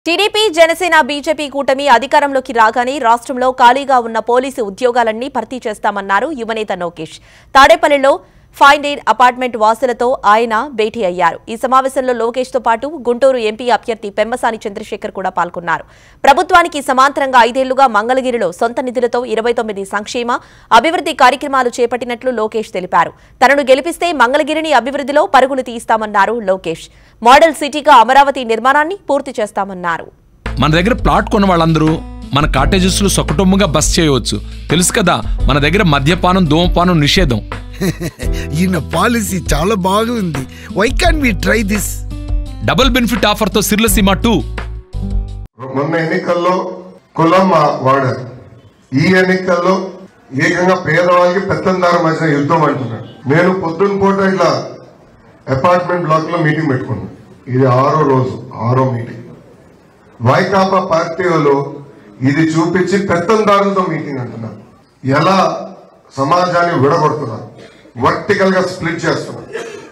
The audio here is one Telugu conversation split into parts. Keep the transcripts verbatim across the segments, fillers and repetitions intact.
టీడీపీ జనసేన బీజేపీ కూటమి అధికారంలోకి రాగానే రాష్ట్రంలో ఖాళీగా ఉన్న పోలీసు ఉద్యోగాలన్నీ భర్తీ చేస్తామన్నారు యువనేత లోకేష్. తాడేపల్లిలో ఫైవ్ ఎయిట్ అపార్ట్మెంట్ వాసులతో ఆయన భేటీ అయ్యారు. ఈ సమావేశంలో లోకేష్ తో పాటు గుంటూరు ఎంపీ అభ్యర్థి పెమ్మసాని చంద్రశేఖర్ కూడా పాల్గొన్నారు. ప్రభుత్వానికి సమాంతరంగా ఐదేళ్లుగా మంగళగిరిలో సొంత నిధులతో ఇరవై తొమ్మిది సంక్షేమ అభివృద్ధి కార్యక్రమాలు చేపట్టినట్లు లోకేష్ తెలిపారు. తనను గెలిపిస్తే మంగళగిరిని అభివృద్ధిలో పరుగులు తీస్తామన్నారు లోకేష్. మోడల్ సిటీగా అమరావతి నిర్మాణాన్ని పూర్తి చేస్తామన్నారు. మన దగ్గర ప్లాట్ కొన్న వాళ్ళందరూ మన కాటేజెస్ లో సొకటొమ్ముగా బస్ చేయవచ్చు. తెలుసు కదా, మన దగ్గర మద్యపానం ధూమపానం నిషేధం. ఈయన పాలసీ చాలా బాగుంది. Why can we try this? Double benefit offer తో సిర్లసీమ టూ. మొన్న ఎన్నికల్లో కులం వాడారు. ఈ ఎన్నికల్లో ఏకంగా పేదవాళ్ళకి పెత్తందారు మధ్య యుద్ధం అంటున్నాడు. నేను పొద్దున్న పూట ఇలా అపార్ట్మెంట్ బ్లాక్ లో మీటింగ్ పెట్టుకున్నాను. ఇది ఆరో రోజు, ఆరో మీటింగ్. వైకాపా పార్టీ వాళ్ళు ఇది చూపించి పెత్తందారులతో మీటింగ్ అంటున్నారు. ఎలా సమాజాన్ని విడగొడుతున్నారు, వర్టికల్ గా స్ప్లిట్ చేస్తున్నారు.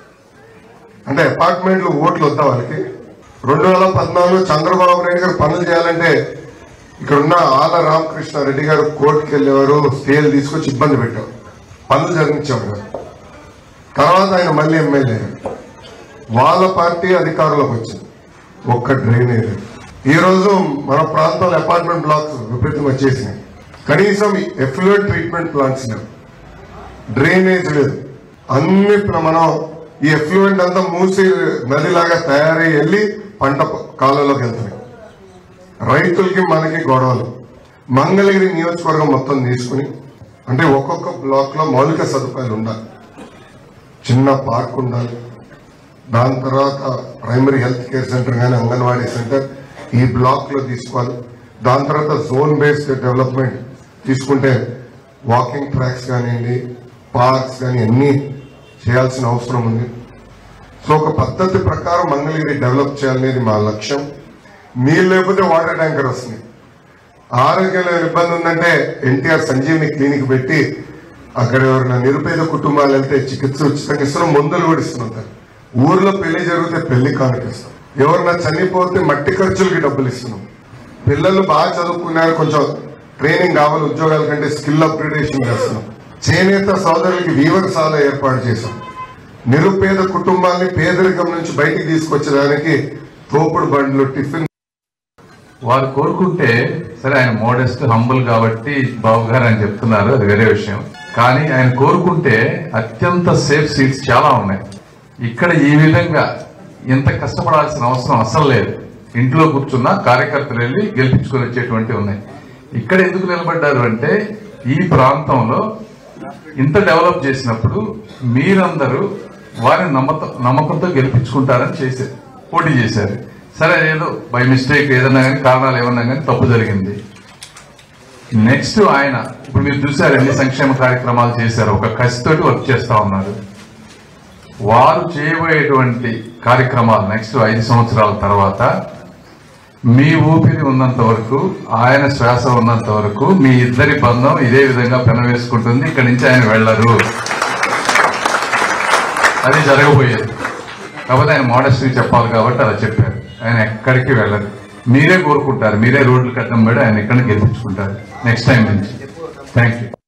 అంటే అపార్ట్మెంట్లు ఓట్లు వద్దా వాళ్ళకి? రెండు వేల పద్నాలుగులో చంద్రబాబు నాయుడు గారు పనులు చేయాలంటే ఇక్కడున్న ఆల రామకృష్ణారెడ్డి గారు కోర్టుకు వెళ్ళేవారు, స్టేలు తీసుకొచ్చి ఇబ్బంది పెట్టారు, పనులు జరిగించేవారు. తర్వాత ఆయన మళ్ళీ ఎమ్మెల్యే, వాళ్ళ పార్టీ అధికారంలోకి వచ్చింది. ఒక్క డ్రైనేజ్. ఈ రోజు మన ప్రాంతంలో అపార్ట్మెంట్ బ్లాక్స్ విపరీతం వచ్చేసినాయి. కనీసం ఎఫ్లూయెంట్ ట్రీట్మెంట్ ప్లాంట్స్ లేవు, డ్రైనేజ్ లేదు. అన్ని మనం ఈ ఎఫ్లూయెంట్ అంతా మూసి నదిలాగా తయారై వెళ్ళి పంట కాలంలోకి వెళ్తున్నాయి. రైతులకి మనకి గొడవలు. మంగళగిరి నియోజకవర్గం మొత్తం తీసుకుని, అంటే ఒక్కొక్క బ్లాక్ లో మౌలిక సదుపాయాలు ఉండాలి. చిన్న పార్క్ ఉండాలి, దాని తర్వాత ప్రైమరీ హెల్త్ కేర్ సెంటర్ కానీ అంగన్వాడీ సెంటర్ ఈ బ్లాక్ లో తీసుకోవాలి. దాని తర్వాత జోన్ బేస్డ్ డెవలప్మెంట్ తీసుకుంటే వాకింగ్ ట్రాక్స్ కానివ్వండి, పార్క్స్ కానీ అన్ని చేయాల్సిన అవసరం ఉంది. సో ఒక పద్ధతి ప్రకారం మంగళగిరి డెవలప్ చేయాలనేది మా లక్ష్యం. నీళ్ళు లేకపోతే వాటర్ ట్యాంకర్ వస్తుంది. ఆరోగ్యంలో ఇబ్బంది ఉందంటే ఎన్టీఆర్ సంజీవిని క్లినిక్ పెట్టి అక్కడ ఎవరైనా నిరుపేద కుటుంబాలు వెళ్తే చికిత్స ఉచితంగా ఇస్తున్నాం, మందులు కూడా ఇస్తున్నాం. ఊర్లో పెళ్లి జరిగితే పెళ్లి కానిపిస్తాం. ఎవరైనా చనిపోతే మట్టి ఖర్చులకి డబ్బులు ఇస్తున్నాం. పిల్లలు బాగా చదువుకున్నారు, కొంచెం ట్రైనింగ్ కావాలి ఉద్యోగాల కంటే, స్కిల్ అప్గ్రేడేషన్ చేస్తున్నాం. చేనేత సోదరులకి వీవర్ సాల ఏర్పాటు చేశాం. నిరుపేద కుటుంబాన్ని పేదరికం నుంచి బయటికి తీసుకొచ్చడానికి తోపుడు బండ్లు, టిఫిన్. వారు కోరుకుంటే సరే, ఆయన మోడెస్ట్ హంబుల్ కాబట్టి బాబు గారు అని చెప్తున్నారు, అది వేరే విషయం. కానీ ఆయన కోరుకుంటే అత్యంత సేఫ్ సీట్స్ చాలా ఉన్నాయి. ఇక్కడ ఈ విధంగా ఇంత కష్టపడాల్సిన అవసరం అసలు లేదు. ఇంట్లో కూర్చున్న కార్యకర్తలు వెళ్ళి గెలిపించుకొని వచ్చేటువంటి ఉన్నాయి. ఇక్కడ ఎందుకు నిలబడ్డారు అంటే, ఈ ప్రాంతంలో ఇంత డెవలప్ చేసినప్పుడు మీరందరూ వారిని నమ్మత నమ్మకంతో గెలిపించుకుంటారని చేశారు, పోటీ చేశారు. సరే, ఏదో బై మిస్టేక్ ఏదన్నా కానీ, కారణాలు ఏమన్నా కానీ తప్పు జరిగింది. నెక్స్ట్ ఆయన ఇప్పుడు మీరు చూసారు ఎన్ని సంక్షేమ కార్యక్రమాలు చేశారు, ఒక కసితోటి వర్క్ చేస్తా ఉన్నారు. వారు చేయబోయేటువంటి కార్యక్రమాలు నెక్స్ట్ ఐదు సంవత్సరాల తర్వాత మీ ఊపిరి ఉన్నంత వరకు, ఆయన శ్వాస ఉన్నంత వరకు మీ ఇద్దరి బంధం ఇదే విధంగా పెనవేసుకుంటుంది. ఇక్కడి నుంచి ఆయన వెళ్లరు, అది జరగబోయేది. కాబట్టి ఆయన మోడెస్ట్గా చెప్పాలి కాబట్టి అలా చెప్పారు. ఆయన ఎక్కడికి వెళ్ళరు. మీరే కోరుకుంటారు, మీరే రోడ్లు కట్టడం పడి ఆయన ఎక్కడ గెలిపించుకుంటారు నెక్స్ట్ టైం నుంచి. Thank you.